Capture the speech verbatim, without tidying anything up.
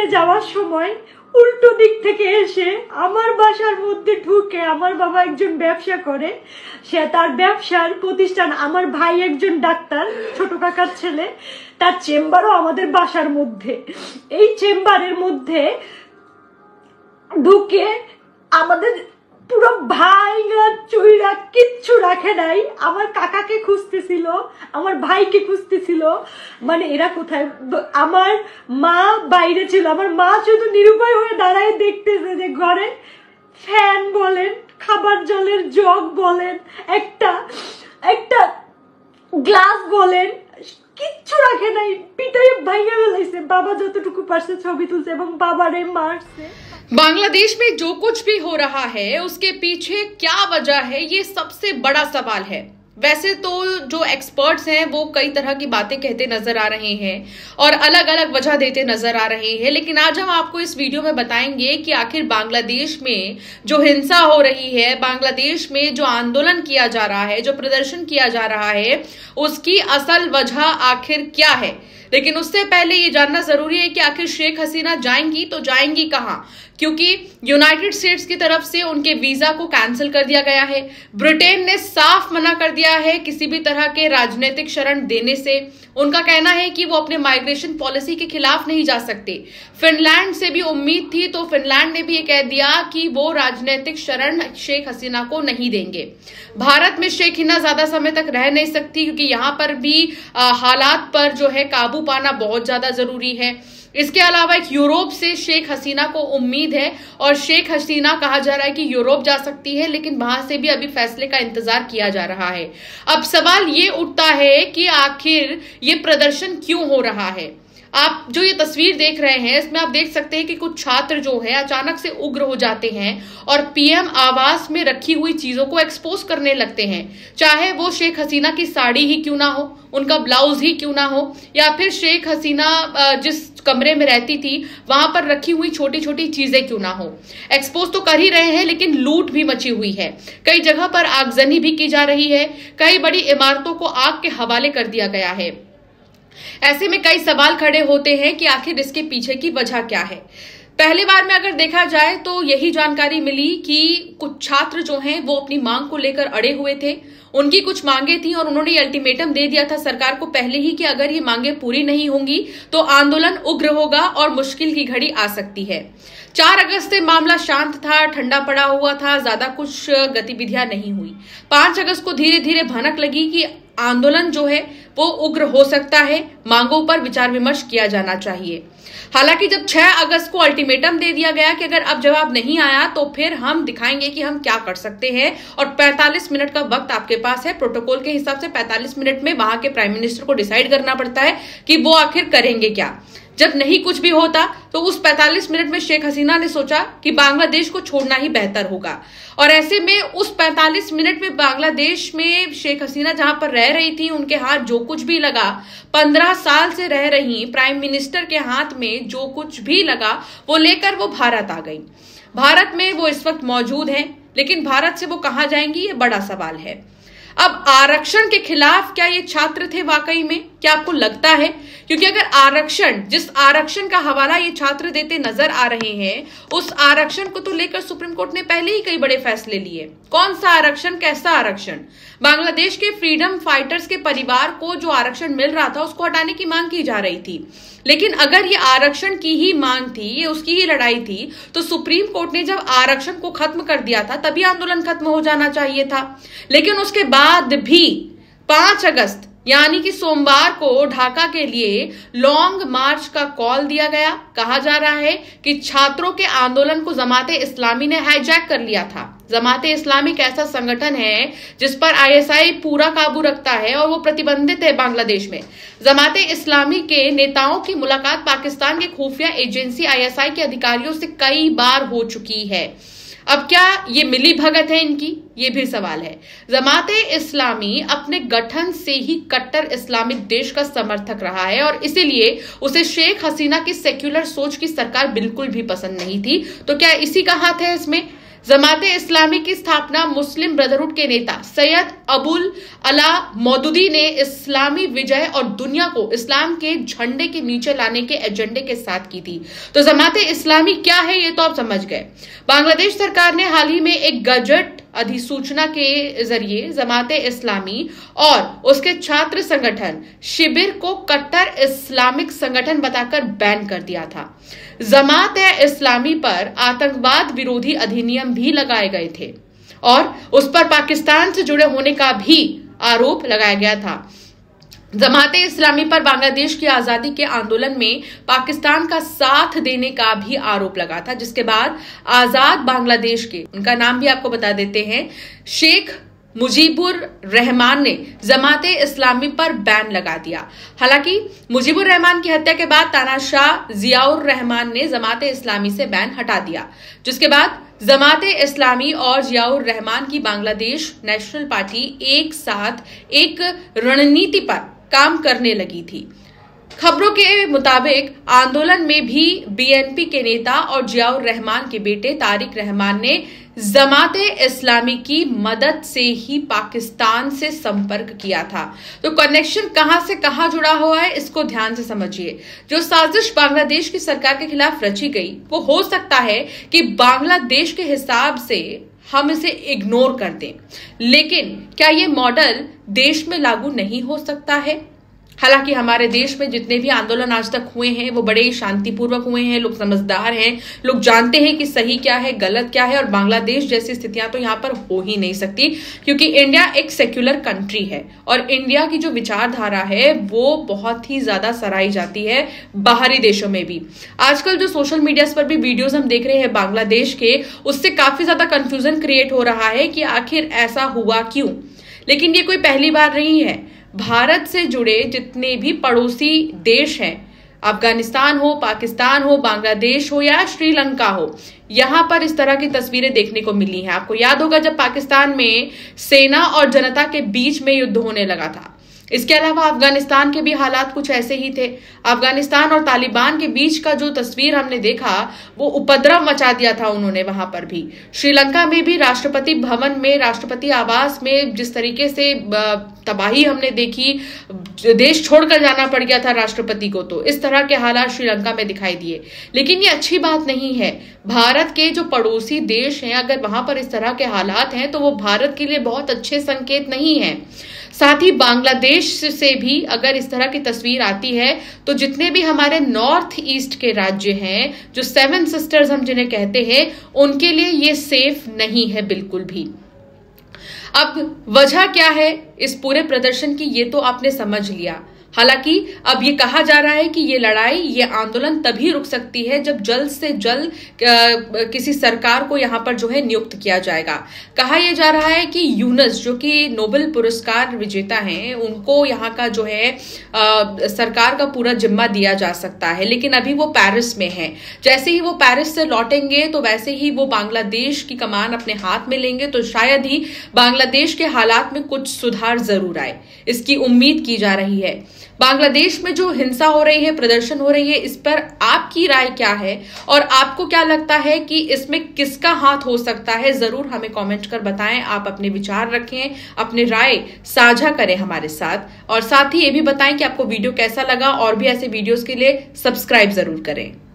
যাওয়ার সময় উল্টো দিক থেকে এসে আমার বাসার মধ্যে ঢুকে, আমার বাবা একজন ব্যবসা করে, সে তার ব্যবসার প্রতিষ্ঠান, আমার ভাই একজন ডাক্তার, ছোট কাকার ছেলে, তার চেম্বারও আমাদের বাসার মধ্যে। এই চেম্বারের মধ্যে ঢুকে আমাদের পুরো ভাইরা চুইরা কিচ্ছু রাখে নাই, আমার কাকাকে খুঁজতেছিল, আমার ভাইকে খুঁজতেছিল, মানে এরা কোথায়। আমার মা বাইরে ছিল, আমার মা শুধু নিরুপায় হয়ে দাঁড়ায় দেখতেছে যে ঘরে ফ্যান বলেন, খাবার জলের জগ বলেন, একটা একটা গ্লাস বলেন, কিচ্ছু রাখে নাই, পিটাই ভাইয়া ফেলাইছে। বাবা যতটুকু পারছে ছবি তুলছে এবং বাবারে মারছে। बांग्लादेश में जो कुछ भी हो रहा है उसके पीछे क्या वजह है, ये सबसे बड़ा सवाल है। वैसे तो जो एक्सपर्ट्स हैं वो कई तरह की बातें कहते नजर आ रहे हैं और अलग अलग वजह देते नजर आ रहे हैं, लेकिन आज हम आपको इस वीडियो में बताएंगे कि आखिर बांग्लादेश में जो हिंसा हो रही है, बांग्लादेश में जो आंदोलन किया जा रहा है, जो प्रदर्शन किया जा रहा है, उसकी असल वजह आखिर क्या है। लेकिन उससे पहले ये जानना जरूरी है कि आखिर शेख हसीना जाएंगी तो जाएंगी कहां, क्योंकि यूनाइटेड स्टेट्स की तरफ से उनके वीजा को कैंसिल कर दिया गया है। ब्रिटेन ने साफ मना कर दिया है किसी भी तरह के राजनीतिक शरण देने से। उनका कहना है कि वो अपने माइग्रेशन पॉलिसी के खिलाफ नहीं जा सकते। फिनलैंड से भी उम्मीद थी तो फिनलैंड ने भी ये कह दिया कि वो राजनीतिक शरण शेख हसीना को नहीं देंगे। भारत में शेख हसीना ज्यादा समय तक रह नहीं सकती, क्योंकि यहां पर भी आ, हालात पर जो है काबू पाना बहुत ज्यादा जरूरी है। इसके अलावा एक यूरोप से शेख हसीना को उम्मीद है और शेख हसीना कहा जा रहा है कि यूरोप जा सकती है, लेकिन वहां से भी अभी फैसले का इंतजार किया जा रहा है। अब सवाल ये उठता है कि आखिर ये प्रदर्शन क्यों हो रहा है। आप जो ये तस्वीर देख रहे हैं इसमें आप देख सकते हैं कि कुछ छात्र जो है अचानक से उग्र हो जाते हैं और पीएम आवास में रखी हुई चीजों को एक्सपोज करने लगते हैं, चाहे वो शेख हसीना की साड़ी ही क्यों ना हो, उनका ब्लाउज ही क्यों ना हो, या फिर शेख हसीना जिस कमरे में रहती थी वहां पर रखी हुई छोटी छोटी चीजें क्यों ना हो। एक्सपोज तो कर ही रहे हैं, लेकिन लूट भी मची हुई है। कई जगह पर आगजनी भी की जा रही है, कई बड़ी इमारतों को आग के हवाले कर दिया गया है। ऐसे में कई सवाल खड़े होते हैं कि आखिर इसके पीछे की वजह क्या है। पहली बार में अगर देखा जाए तो यही जानकारी मिली कि कुछ छात्र जो हैं वो अपनी मांग को लेकर अड़े हुए थे। उनकी कुछ मांगे थी और उन्होंने अल्टीमेटम दे दिया था सरकार को पहले ही कि अगर ये मांगे पूरी नहीं होंगी तो आंदोलन उग्र होगा और मुश्किल की घड़ी आ सकती है। चार अगस्त से मामला शांत था, ठंडा पड़ा हुआ था, ज्यादा कुछ गतिविधियां नहीं हुई। पांच अगस्त को धीरे धीरे भनक लगी कि आंदोलन जो है वो उग्र हो सकता है, मांगों पर विचार विमर्श किया जाना चाहिए। हालांकि जब छह अगस्त को अल्टीमेटम दे दिया गया कि अगर अब जवाब नहीं आया तो फिर हम दिखाएंगे कि हम क्या कर सकते हैं, और पैंतालीस मिनट का वक्त आपके पास है। प्रोटोकॉल के हिसाब से पैंतालीस मिनट में वहां के प्राइम मिनिस्टर को डिसाइड करना पड़ता है कि वो आखिर करेंगे क्या। जब नहीं कुछ भी होता तो उस पैंतालीस मिनट में शेख हसीना ने सोचा कि बांग्लादेश को छोड़ना ही बेहतर होगा, और ऐसे में उस पैंतालीस मिनट में बांग्लादेश में शेख हसीना जहां पर रह रही थी उनके हाथ जो कुछ भी लगा, पंद्रह साल से रह रही प्राइम मिनिस्टर के हाथ में जो कुछ भी लगा वो लेकर वो भारत आ गई। भारत में वो इस वक्त मौजूद हैं, लेकिन भारत से वो कहां जाएंगी ये बड़ा सवाल है। अब आरक्षण के खिलाफ क्या ये छात्र थे वाकई में, क्या आपको लगता है? क्योंकि अगर आरक्षण, जिस आरक्षण का हवाला ये छात्र देते नजर आ रहे हैं, उस आरक्षण को तो लेकर सुप्रीम कोर्ट ने पहले ही कई बड़े फैसले लिए। कौन सा आरक्षण, कैसा आरक्षण? बांग्लादेश के फ्रीडम फाइटर्स के परिवार को जो आरक्षण मिल रहा था उसको हटाने की मांग की जा रही थी। लेकिन अगर ये आरक्षण की ही मांग थी, ये उसकी ही लड़ाई थी, तो सुप्रीम कोर्ट ने जब आरक्षण को खत्म कर दिया था तभी आंदोलन खत्म हो जाना चाहिए था। लेकिन उसके बाद भी पांच अगस्त यानी कि सोमवार को ढाका के लिए लॉन्ग मार्च का कॉल दिया गया। कहा जा रहा है कि छात्रों के आंदोलन को जमाते इस्लामी ने हाईजैक कर लिया था। जमाते इस्लामी एक ऐसा संगठन है जिस पर आईएसआई पूरा काबू रखता है और वो प्रतिबंधित है बांग्लादेश में। जमाते इस्लामी के नेताओं की मुलाकात पाकिस्तान के खुफिया एजेंसी आईएसआई के अधिकारियों से कई बार हो चुकी है। अब क्या ये मिली भगत है इनकी, ये भी सवाल है। जमाते इस्लामी अपने गठन से ही कट्टर इस्लामिक देश का समर्थक रहा है और इसीलिए उसे शेख हसीना की सेक्युलर सोच की सरकार बिल्कुल भी पसंद नहीं थी। तो क्या इसी का हाथ है इसमें? जमाते इस्लामी की स्थापना मुस्लिम ब्रदरहुड के नेता सैयद अबुल अला मौदूदी ने इस्लामी विजय और दुनिया को इस्लाम के झंडे के नीचे लाने के एजेंडे के साथ की थी। तो जमाते इस्लामी क्या है ये तो आप समझ गए। बांग्लादेश सरकार ने हाल ही में एक गजट अधिसूचना के जरिए जमाते इस्लामी और उसके छात्र संगठन शिबिर को कट्टर इस्लामिक संगठन बताकर बैन कर दिया था। जमात इस्लामी पर आतंकवाद विरोधी अधिनियम भी लगाए गए थे और उस पर पाकिस्तान से जुड़े होने का भी आरोप लगाया गया था। जमाते इस्लामी पर बांग्लादेश की आजादी के आंदोलन में पाकिस्तान का साथ देने का भी आरोप लगा था, जिसके बाद आजाद बांग्लादेश के, उनका नाम भी आपको बता देते हैं, शेख मुजीबुर रहमान ने जमाते इस्लामी पर बैन लगा दिया। हालांकि मुजीबुर रहमान की हत्या के बाद तानाशाह जियाउर रहमान ने जमाते इस्लामी से बैन हटा दिया, जिसके बाद जमाते इस्लामी और जियाउर रहमान की बांग्लादेश नेशनल पार्टी एक साथ एक रणनीति पर काम करने लगी थी। खबरों के मुताबिक आंदोलन में भी बीएनपी के नेता और जियाउर रहमान के बेटे तारिक रहमान ने जमाते इस्लामी की मदद से ही पाकिस्तान से संपर्क किया था। तो कनेक्शन कहां से कहां जुड़ा हुआ है इसको ध्यान से समझिए। जो साजिश बांग्लादेश की सरकार के खिलाफ रची गई वो हो सकता है कि बांग्लादेश के हिसाब से हम इसे इग्नोर कर दें, लेकिन क्या ये मॉडल देश में लागू नहीं हो सकता है? हालांकि हमारे देश में जितने भी आंदोलन आज तक हुए हैं वो बड़े ही शांतिपूर्वक हुए हैं, लोग समझदार हैं, लोग जानते हैं कि सही क्या है गलत क्या है, और बांग्लादेश जैसी स्थितियां तो यहाँ पर हो ही नहीं सकती, क्योंकि इंडिया एक सेक्युलर कंट्री है और इंडिया की जो विचारधारा है वो बहुत ही ज्यादा सराही जाती है बाहरी देशों में भी। आजकल जो सोशल मीडिया पर भी वीडियोज हम देख रहे हैं बांग्लादेश के, उससे काफी ज्यादा कंफ्यूजन क्रिएट हो रहा है कि आखिर ऐसा हुआ क्यों। लेकिन ये कोई पहली बार नहीं है। भारत से जुड़े जितने भी पड़ोसी देश हैं, अफगानिस्तान हो, पाकिस्तान हो, बांग्लादेश हो या श्रीलंका हो, यहां पर इस तरह की तस्वीरें देखने को मिली हैं। आपको याद होगा जब पाकिस्तान में सेना और जनता के बीच में युद्ध होने लगा था। इसके अलावा अफगानिस्तान के भी हालात कुछ ऐसे ही थे। अफगानिस्तान और तालिबान के बीच का जो तस्वीर हमने देखा वो उपद्रव मचा दिया था उन्होंने वहां पर भी। श्रीलंका में भी राष्ट्रपति भवन में, राष्ट्रपति आवास में जिस तरीके से तबाही हमने देखी, देश छोड़कर जाना पड़ गया था राष्ट्रपति को, तो इस तरह के हालात श्रीलंका में दिखाई दिए। लेकिन ये अच्छी बात नहीं है। भारत के जो पड़ोसी देश हैं, अगर वहां पर इस तरह के हालात हैं तो वो भारत के लिए बहुत अच्छे संकेत नहीं है। साथ ही बांग्लादेश से भी अगर इस तरह की तस्वीर आती है तो जितने भी हमारे नॉर्थ ईस्ट के राज्य हैं, जो सेवन सिस्टर्स हम जिन्हें कहते हैं, उनके लिए ये सेफ नहीं है बिल्कुल भी। अब वजह क्या है इस पूरे प्रदर्शन की, ये तो आपने समझ लिया। हालांकि अब ये कहा जा रहा है कि ये लड़ाई, ये आंदोलन तभी रुक सकती है जब जल्द से जल्द किसी सरकार को यहाँ पर जो है नियुक्त किया जाएगा। कहा यह जा रहा है कि यूनस, जो कि नोबेल पुरस्कार विजेता हैं, उनको यहाँ का जो है आ, सरकार का पूरा जिम्मा दिया जा सकता है, लेकिन अभी वो पेरिस में है। जैसे ही वो पेरिस से लौटेंगे तो वैसे ही वो बांग्लादेश की कमान अपने हाथ में लेंगे, तो शायद ही बांग्लादेश के हालात में कुछ सुधार जरूर आए, इसकी उम्मीद की जा रही है। बांग्लादेश में जो हिंसा हो रही है, प्रदर्शन हो रही है, इस पर आपकी राय क्या है और आपको क्या लगता है कि इसमें किसका हाथ हो सकता है? जरूर हमें कमेंट कर बताएं। आप अपने विचार रखें, अपनी राय साझा करें हमारे साथ, और साथ ही ये भी बताएं कि आपको वीडियो कैसा लगा, और भी ऐसे वीडियोस के लिए सब्सक्राइब जरूर करें।